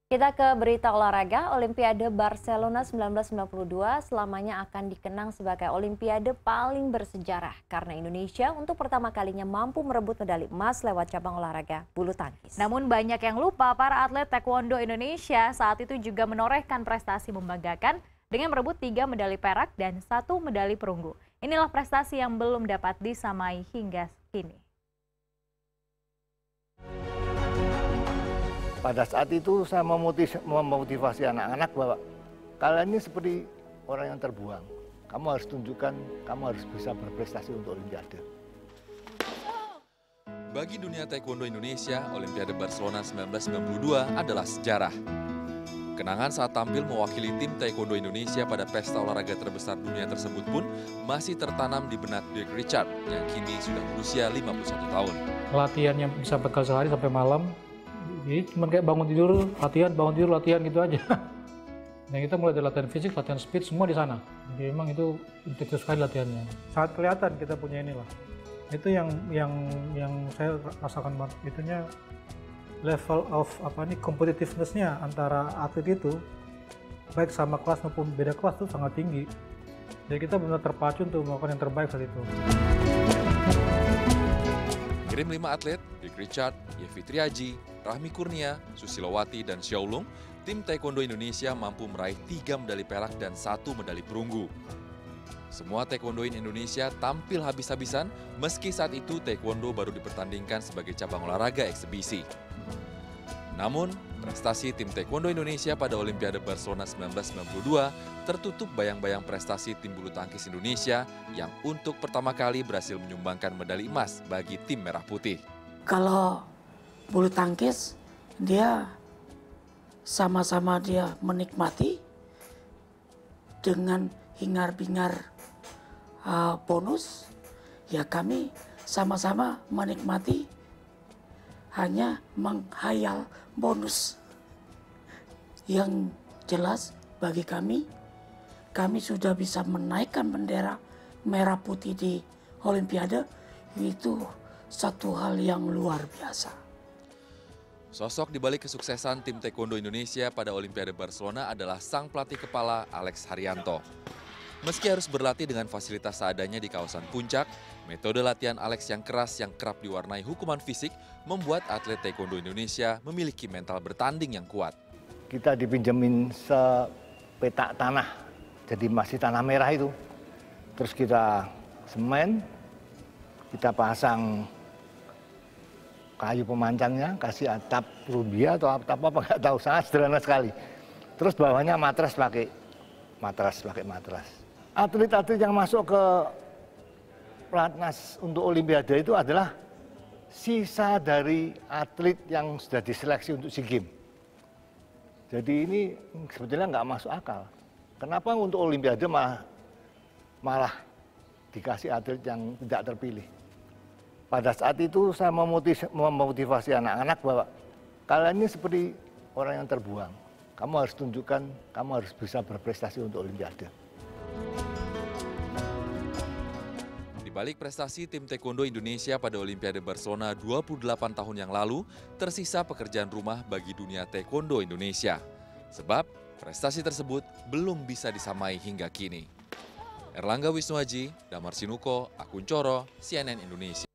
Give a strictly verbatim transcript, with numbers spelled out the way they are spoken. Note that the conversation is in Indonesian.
Kita ke berita olahraga. Olimpiade Barcelona seribu sembilan ratus sembilan puluh dua selamanya akan dikenang sebagai Olimpiade paling bersejarah karena Indonesia untuk pertama kalinya mampu merebut medali emas lewat cabang olahraga bulu tangkis. Namun banyak yang lupa para atlet taekwondo Indonesia saat itu juga menorehkan prestasi membanggakan dengan merebut tiga medali perak dan satu medali perunggu. Inilah prestasi yang belum dapat disamai hingga kini. Pada saat itu saya memotivasi anak-anak bahwa kalian ini seperti orang yang terbuang. Kamu harus tunjukkan, kamu harus bisa berprestasi untuk Olimpiade. Bagi dunia taekwondo Indonesia, Olimpiade Barcelona seribu sembilan ratus sembilan puluh dua adalah sejarah. Kenangan saat tampil mewakili tim taekwondo Indonesia pada pesta olahraga terbesar dunia tersebut pun masih tertanam di benak Dick Richard yang kini sudah berusia lima puluh satu tahun. Latihan yang bisa empat kali sehari sampai malam. Jadi cuma kayak bangun tidur, latihan, bangun tidur, latihan gitu aja. Dan kita mulai dari latihan fisik, latihan speed, semua di sana. Jadi memang itu intensif sekali latihannya. Sangat kelihatan kita punya inilah. Itu yang yang yang saya rasakan banget. Itunya level of apa nih competitiveness-nya antara atlet itu baik sama kelas maupun beda kelas itu sangat tinggi. Jadi kita benar terpacu untuk melakukan yang terbaik saat itu. Kirim lima atlet, Dick Richard, Yevi Triaji, Rahmi Kurnia, Susilowati, dan Xiaolong, tim taekwondo Indonesia mampu meraih tiga medali perak dan satu medali perunggu. Semua taekwondoin Indonesia tampil habis-habisan meski saat itu taekwondo baru dipertandingkan sebagai cabang olahraga eksebisi. Namun, prestasi tim taekwondo Indonesia pada Olimpiade Barcelona seribu sembilan ratus sembilan puluh dua tertutup bayang-bayang prestasi tim bulu tangkis Indonesia yang untuk pertama kali berhasil menyumbangkan medali emas bagi tim Merah Putih. Kalau bulu tangkis, dia sama-sama dia menikmati dengan hingar-bingar uh, bonus, ya kami sama-sama menikmati hanya menghayal bonus. Yang jelas bagi kami, kami sudah bisa menaikkan bendera merah putih di Olimpiade, itu satu hal yang luar biasa. Sosok di balik kesuksesan tim taekwondo Indonesia pada Olimpiade Barcelona adalah sang pelatih kepala Alex Haryanto. Meski harus berlatih dengan fasilitas seadanya di kawasan puncak, metode latihan Alex yang keras yang kerap diwarnai hukuman fisik membuat atlet taekwondo Indonesia memiliki mental bertanding yang kuat. Kita dipinjemin sepetak tanah, jadi masih tanah merah itu. Terus kita semen, kita pasang kayu pemancangnya, kasih atap rumbia atau atap apa nggak tahu, sangat sederhana sekali. Terus bawahnya matras pakai matras pakai matras. Atlet-atlet yang masuk ke pelatnas untuk Olimpiade itu adalah sisa dari atlet yang sudah diseleksi untuk SEA Games. Jadi ini sebetulnya nggak masuk akal. Kenapa untuk Olimpiade malah malah dikasih atlet yang tidak terpilih? Pada saat itu saya memotivasi anak-anak bahwa kalian ini seperti orang yang terbuang. Kamu harus tunjukkan, kamu harus bisa berprestasi untuk Olimpiade. Di balik prestasi tim taekwondo Indonesia pada Olimpiade Barcelona dua puluh delapan tahun yang lalu, tersisa pekerjaan rumah bagi dunia taekwondo Indonesia. Sebab prestasi tersebut belum bisa disamai hingga kini. Erlangga Wisnuaji, Damar Sinuko, Akun Coro, C N N Indonesia.